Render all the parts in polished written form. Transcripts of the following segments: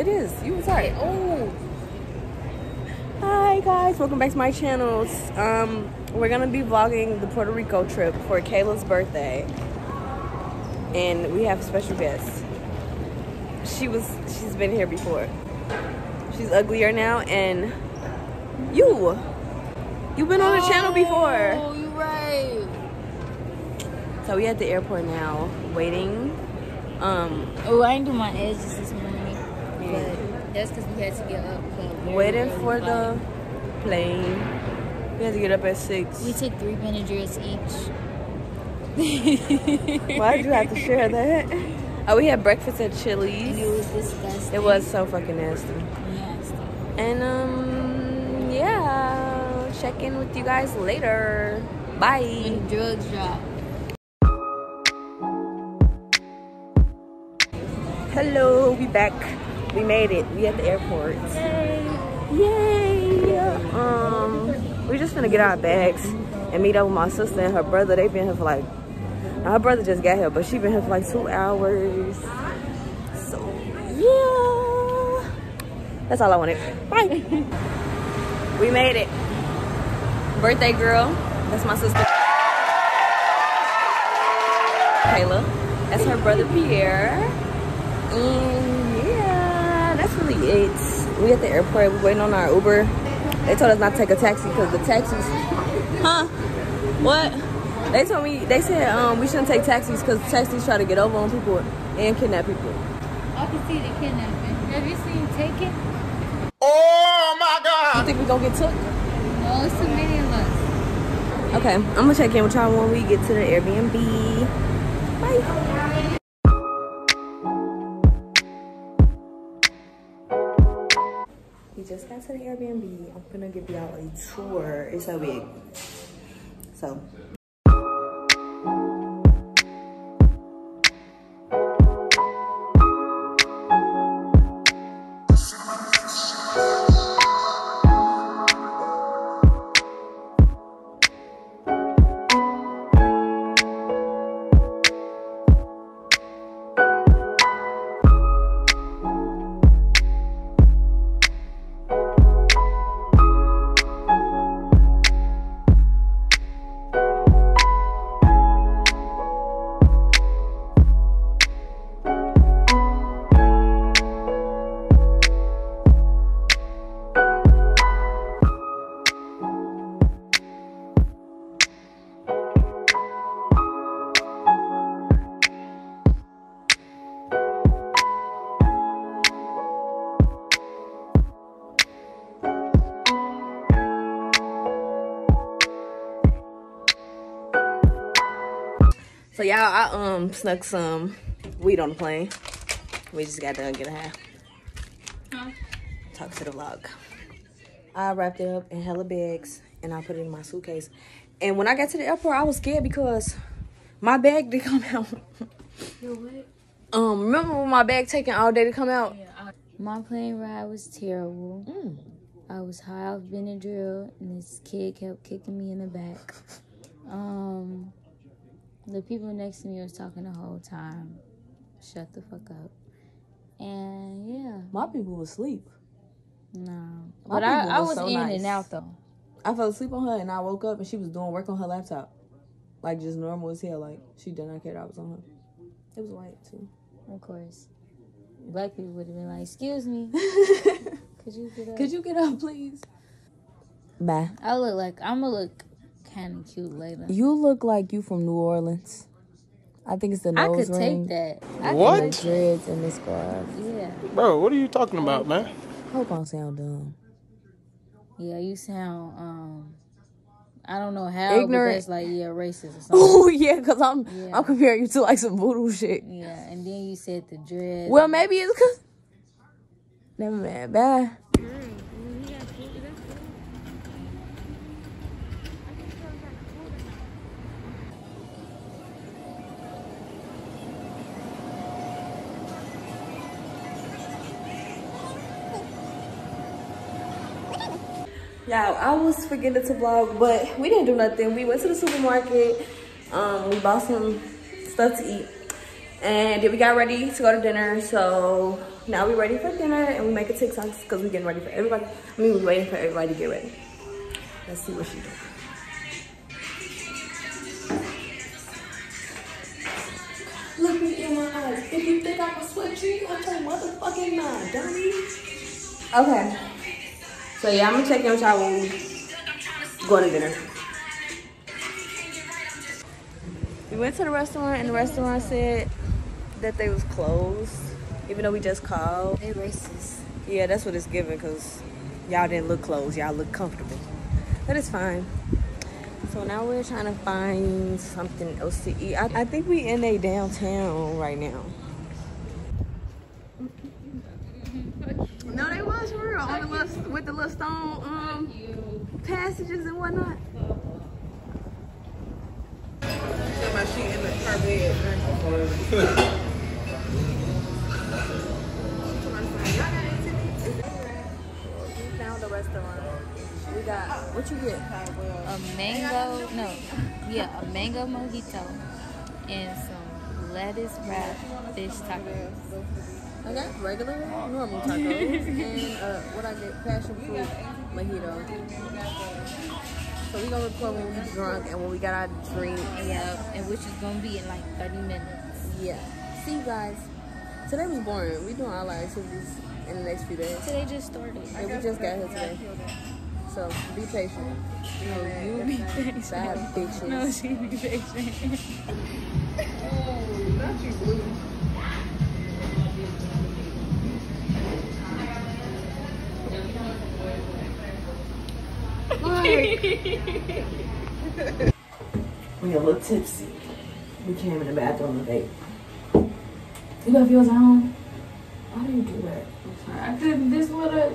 it is. You was right. Oh. Hi guys, welcome back to my channel. We're gonna be vlogging the Puerto Rico trip for Kayla's birthday, and we have a special guest. She's been here before. She's uglier now, and you've been on the channel before. Oh, you're right. So we at the airport now, waiting. Oh, I didn't do my edges this morning, but that's because we had to get up. Waiting for the plane. We had to get up at 6. We took 3 Benadryls each. Why did you have to share that? Oh, we had breakfast at Chili's. And it was disgusting. It was so fucking nasty. Nasty. And yeah, check in with you guys later. Bye. When drugs drop. Hello, we back. We made it. We at the airport. Yay! We just gonna get our bags and meet up with my sister and her brother. They've been here for like, her brother just got here, but she been here for like 2 hours. So yeah, that's all I wanted. Bye. We made it. Birthday girl. That's my sister Kayla. That's her brother Pierre. And yeah, that's really it. We at the airport. We're waiting on our Uber. They told us not to take a taxi because the taxis. Huh? What? They told me. They said we shouldn't take taxis because taxis try to get over on people and kidnap people. I can see the kidnapping. Have you seen Taken? Oh my God! You think we gonna get took? No, it's too many of us. Okay, I'm gonna check in with y'all when we get to the Airbnb. Bye. We just got to the Airbnb. I'm gonna give y'all a tour. It's so big. So. So y'all, I snuck some weed on the plane. We just got to get a half. Huh? Talk to the vlog. I wrapped it up in hella bags and I put it in my suitcase. And when I got to the airport, I was scared because my bag didn't come out. Yo, what? Remember when my bag taking all day to come out? Yeah, my plane ride was terrible. I was high off Benadryl and this kid kept kicking me in the back. The people next to me was talking the whole time. Shut the fuck up. And yeah. My people was asleep. No. But I was so in nice. And out though. I fell asleep on her and I woke up and she was doing work on her laptop. Like just normal as hell. Like she did not care that I was on her. It was white too. Of course. Black people would have been like, excuse me. Could you get up? Could you get up, please? Bye. I'm gonna look kind of cute later. You look like you from New Orleans. I think it's the nose ring. I could take that. What? And the dreads and the scarf. Yeah. Bro, what are you talking about, man? Hope I don't sound dumb. Yeah, you sound, I don't know how, ignorant. But that's like, yeah, racist or something. Oh, yeah, because I'm comparing you to like some voodoo shit. Yeah, and then you said the dreads. Well, maybe it's because... Never mind. Bye. Y'all, I was forgetting to vlog, but we didn't do nothing. We went to the supermarket. We bought some stuff to eat. And then we got ready to go to dinner. So now we're ready for dinner and we make a TikTok because we're getting ready for everybody. I mean, we're waiting for everybody to get ready. Let's see what she doing. Look me in my eyes. If you think I'm a sweat treat, I'm your motherfucking mind, dummy. Okay. So yeah, I'm gonna check in with y'all when we go to dinner. We went to the restaurant and the restaurant said that they was closed, even though we just called. They racist. Yeah, that's what it's giving because y'all didn't look closed. Y'all look comfortable. But it's fine. So now we're trying to find something else to eat. I think we in a downtown right now. No, they was for real. On the little, with the little stone passages and whatnot. My sheet in her bed. We found a restaurant. We got, what you get? A mango mojito and some lettuce wrapped fish tacos. I got regular, normal tacos, and what I get, passion fruit mojito. So we gonna record when we drunk and when we got our drink. Yeah, and which is gonna be in like 30 minutes. Yeah. See you guys. Today was boring. We doing all our activities in the next few days. Today just started. Yeah, we just got here today. So be patient. No, you be patient. Bad bitches. No, she be patient. Oh, not you, blue. We a little tipsy. We came in the bathroom today. You got yours at home? Why do you do that? I couldn't. This what a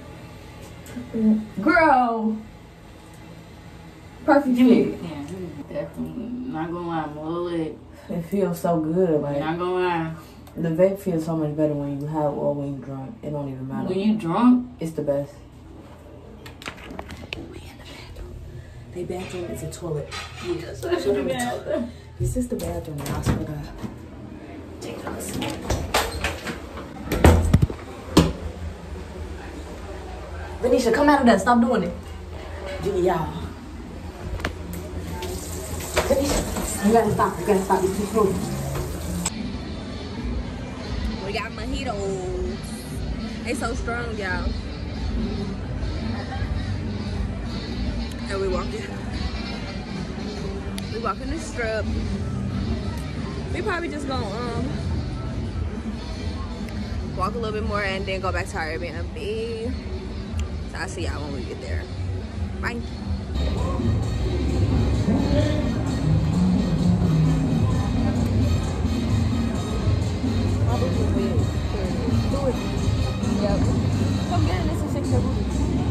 girl. Perfect fit. Yeah, definitely not gonna lie, I'm a little lit. It feels so good. Like Not gonna lie. the vape feels so much better when you have or when you drunk. It don't even matter. When you drunk, It's the best. We in the bathroom. They bathroom is a toilet. yeah, so that's what the bathroom. This is the bathroom, and I swear to God. Take it out. Venetia, come out of that. Stop doing it. Y'all. Venetia, you gotta stop. You gotta stop. You keep moving. We got mojitos. They so strong, y'all. And we walking the strip. We probably just gonna walk a little bit more and then go back to our Airbnb. So I'll see y'all when we get there. Bye. Do it. Yep. Come get it. This is 6 booty.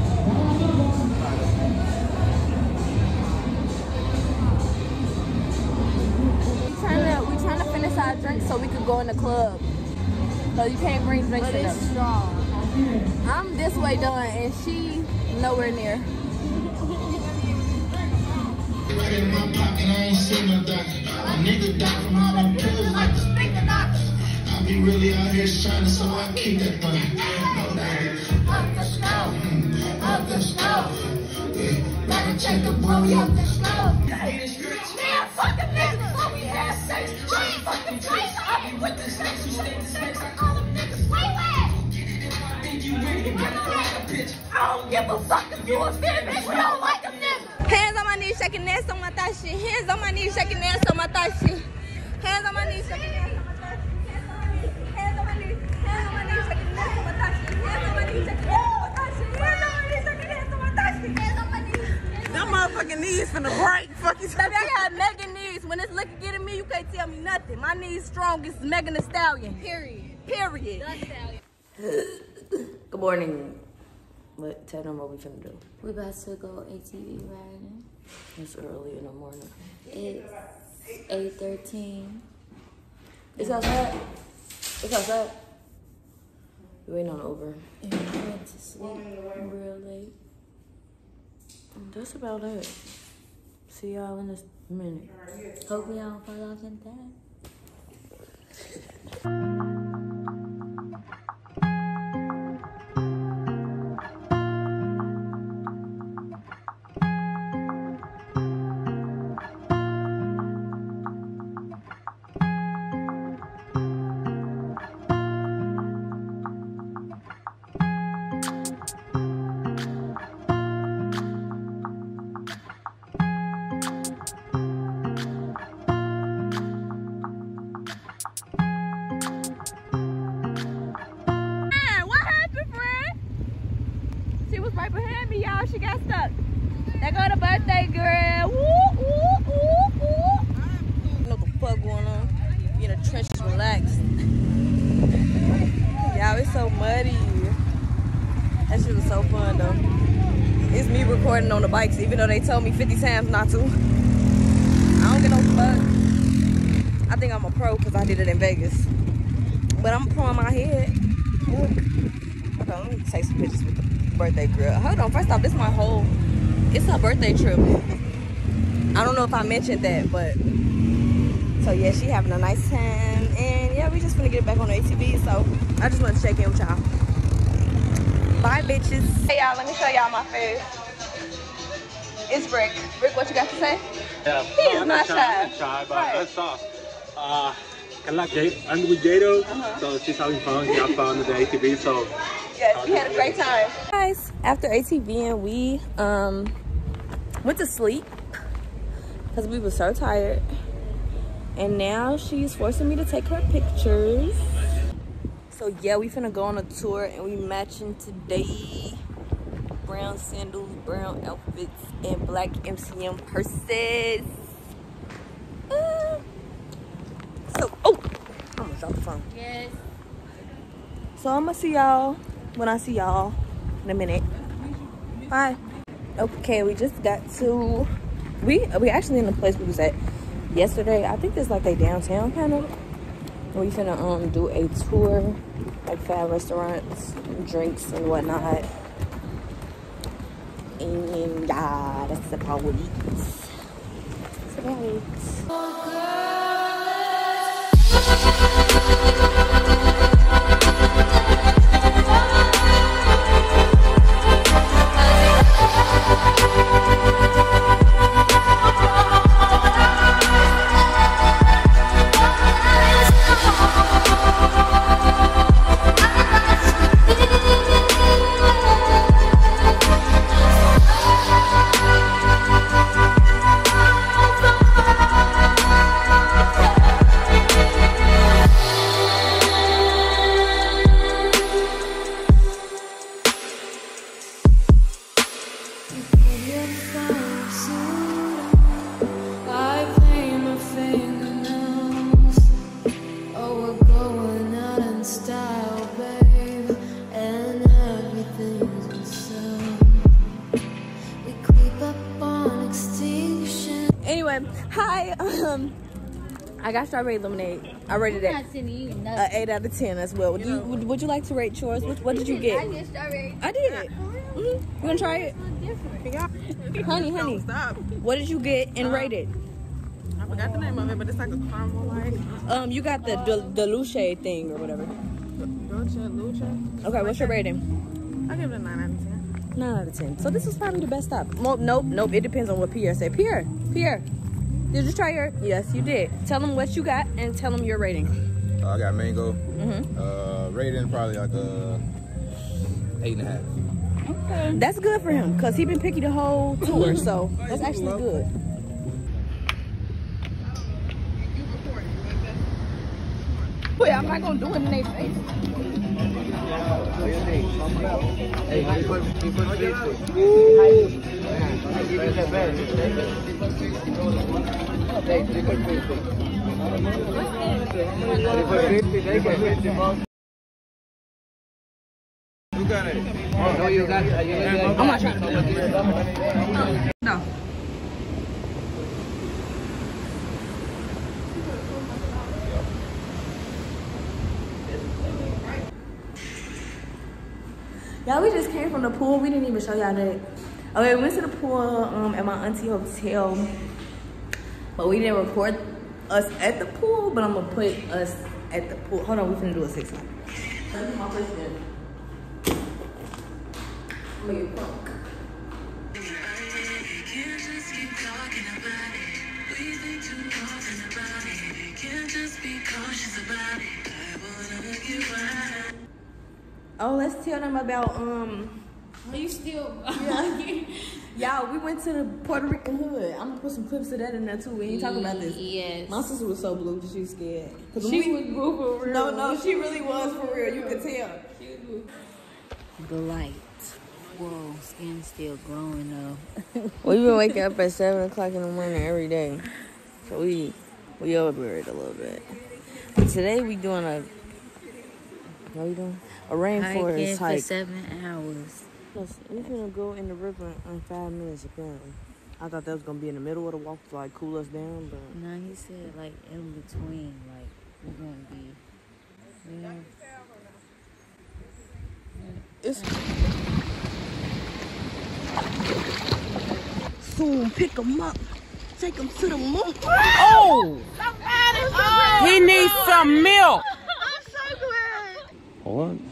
We trying to finish our drinks so we could go in the club. So you can't bring drinks in them. Strong. I'm this way done and she nowhere near. In my pocket, I ain't seen no doctor. A nigga die from all them pills like the speaker doctor. I be really out here shining, so I keep that thing. No name. Up the snow, up the snow. Gotta check the booty up the snow. Man, fucking niggas, so we had sex. She ain't fucking drinks, I be with the sex. You say the sex, all them niggas way wet. I don't give a fuck if you a fit, bitch. We don't like them niggas. Hands on my knees, shaking ass on my thigh shit. Hands on my knees, shaking ass on my thigh shit. Hands on my knees, shaking ass on my thigh shit. Hands on my knees, shaking ass on my thigh shit. Hands on my knees, shaking ass on my thigh shit. Hands on my knees, shaking ass on my thigh shit. Hands on my knees. Them motherfucking knees finna break. Fuck you. Baby, I got Megan knees. When it's looking good at me, you can't tell me nothing. My knees strong. It's Megan Thee Stallion. Period. Period. The Stallion. Good morning. Tell them what we finna do. We about to go ATV riding. It's early in the morning. It's 8:13. It's outside. It's outside. We waiting on Uber. And we went to sleep real late. That's about it. See y'all in a minute. Hope we don't fall off in that. Right behind me, y'all. She got stuck. There go the birthday girl. Woo, woo, woo, woo. I don't know what the fuck going on. Be in the trenches, relaxed. Y'all, it's so muddy. That shit was so fun though. It's me recording on the bikes, even though they told me 50 times not to. I don't get no fuck. I think I'm a pro because I did it in Vegas. But I'm a pro in my head. Ooh. Okay, let me take some pictures with the birthday girl. Hold on, first off, this is my whole, it's her birthday trip. I don't know if I mentioned that, but so yeah, she having a nice time, and yeah, we just gonna get back on the ATV. So I just want to check in with y'all. Bye, bitches. Hey y'all, let me show y'all my face. It's Rick. Rick, what you got to say? Yeah, he is not shy. Not shy, but right. That's soft. I like I'm with Gato, so she's having fun. She had fun with the ATV, so. Yes, we had a great time. Guys, after ATVing, we went to sleep because we were so tired. And now she's forcing me to take her pictures. So yeah, we finna go on a tour and we matching today. Brown sandals, brown outfits, and black MCM purses. So, oh, I almost dropped the phone. Yes. So I'm gonna see y'all when I see y'all in a minute. Bye. Okay, we just got to, we actually in the place we was at yesterday. I think it's like a downtown kind of. We finna do a tour, like 5 restaurants, drinks and whatnot. And yeah, that's about it. That's about it. Anyway, hi. I got strawberry lemonade. I rated it 8 out of 10 as well. Would you like to rate yours? What did you get? I get strawberry. I did. You wanna try it? Honey. What did you get and rate it? I forgot the name of it, but it's like a caramel like. You got the Deluche thing or whatever. Lucha. Okay, what's your rating? I give it a 9 out of 10. 9 out of 10. So this is probably the best stop. Nope. It depends on what Pierre said. Pierre, did you try your? Yes, you did. Tell them what you got and tell them your rating. I got mango. Rating probably like a 8.5. Okay. That's good for him because he been picky the whole tour, so that's actually good. Wait, I'm not gonna do it in their face. I'm not trying to do it. No. Y'all, we just came from the pool. We didn't even show y'all that. Okay, we went to the pool at my auntie hotel, but we didn't record us at the pool, but I'm gonna put us at the pool. Hold on, we finna do a 6 line. My first dinner. I'm gonna get drunk. Oh, let's tell them about Are you still? y'all, we went to the Puerto Rican hood. I'm gonna put some clips of that in there too. We ain't talking about this. Yes. My sister was so blue that she was scared. She was blue for real. No, she really was for real. You could tell. The light. Whoa, skin's still glowing though. We've been waking up at 7 o'clock in the morning every day. So we over it a little bit. But today we doing what are we doing? A rainforest hike. For 7 hours. We're gonna go in the river in 5 minutes apparently. I thought that was gonna be in the middle of the walk to like cool us down, but No, he said like in between, like we're gonna be. Yeah. it's soon pick them up, take them to the moon. Oh! He needs some milk. I'm so glad. Hold on.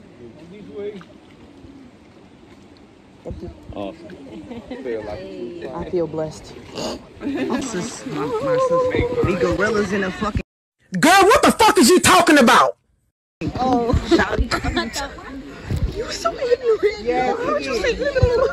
Awesome. I feel blessed. My sister. We gorillas in a fucking. Girl, what the fuck is you talking about? Oh, shouty. You were so ignorant. Yeah, why would you say ignorant?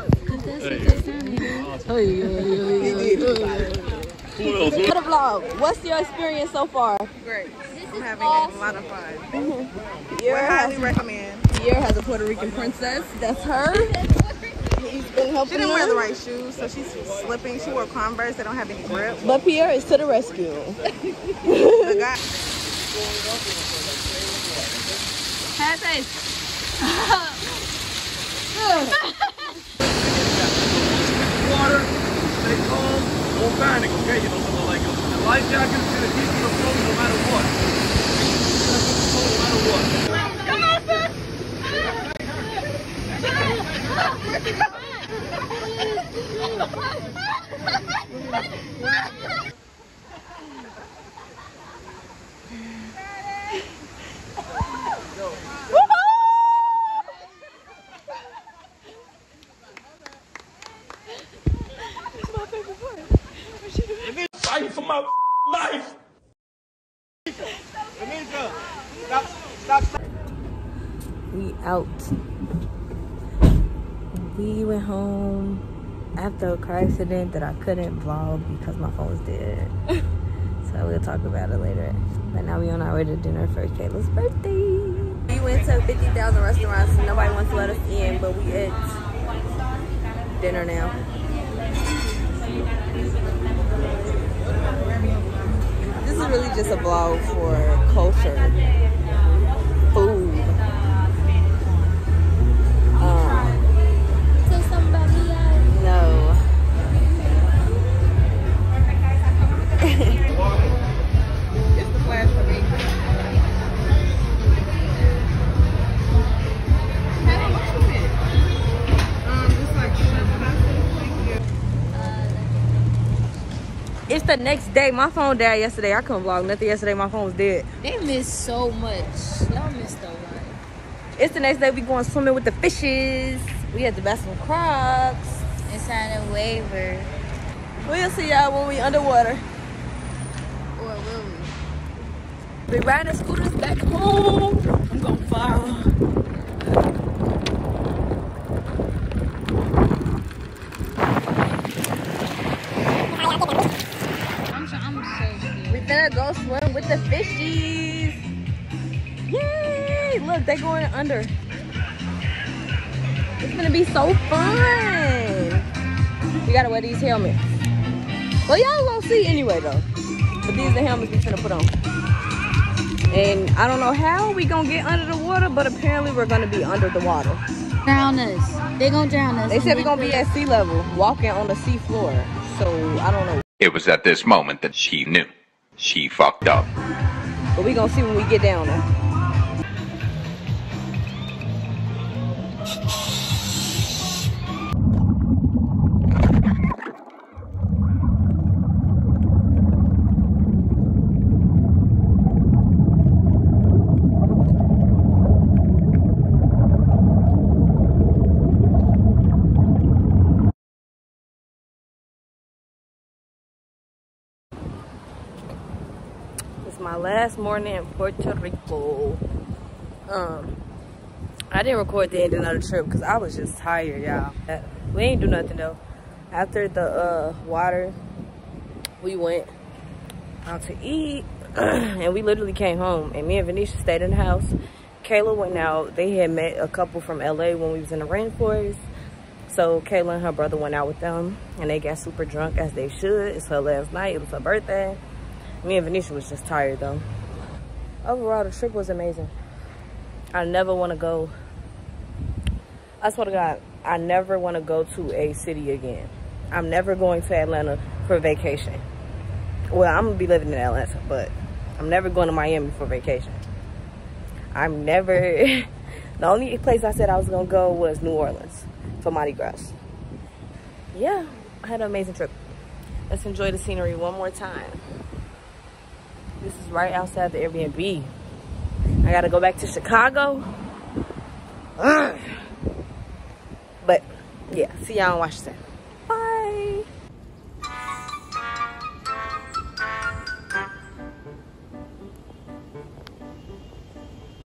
For the vlog, what's your experience so far? Great. I'm having a lot of fun. I highly recommend. Pierre has a Puerto Rican princess. That's her. He's been helping She didn't wear the her. right shoes, so she's slipping. She wore Converse. They don't have any grip. But Pierre is to the rescue. The guy. Have face. Water, stay calm, don't panic, okay? You know, like the life jacket is gonna keep you afloat no matter what. No matter what. Fighting for my life. Stop. We out. We went home after a car accident that I couldn't vlog because my phone was dead. So we'll talk about it later. But now we on our way to dinner for Kayla's birthday. We went to 50,000 restaurants. Nobody wants to let us in, but we ate dinner now. This is really just a vlog for culture, food. So somebody No. It's the flash for me. How much was it? It's like It's the next day. My phone died yesterday. I couldn't vlog nothing yesterday. My phone was dead. They missed so much. Y'all missed a lot. It's the next day. We going swimming with the fishes. We had to buy some Crocs. And sign a waiver. We'll see y'all when we underwater. Or will we? We riding the scooters back home. I'm going viral. I'm so scared. We finna go swim with the fishies. Yay! Look, they going under. It's gonna be so fun. We gotta wear these helmets. Well, y'all won't see anyway though. But these are the helmets we finna put on. And I don't know how we gonna get under the water, but apparently we're gonna be under the water. Drown us. They gonna drown us. They said we're gonna be at sea level, walking on the sea floor. So I don't know. It was at this moment that she knew. She fucked up. But we gonna see when we get down there. my last morning in Puerto Rico. I didn't record the ending of the trip because I was just tired, y'all. We ain't do nothing though. After the water, we went out to eat and we literally came home, and me and Venetia stayed in the house. Kayla went out. They had met a couple from LA when we was in the rainforest. So Kayla and her brother went out with them and they got super drunk, as they should. It's her last night. It was her birthday. Me and Venetia was just tired though. Overall, the trip was amazing. I never want to go. I swear to God, I never want to go to a city again. I'm never going to Atlanta for vacation. Well, I'm going to be living in Atlanta, but I'm never going to Miami for vacation. I'm never... The only place I said I was going to go was New Orleans for Mardi Gras. Yeah, I had an amazing trip. Let's enjoy the scenery one more time. This is right outside the Airbnb. I got to go back to Chicago. But, yeah, see y'all in Washington.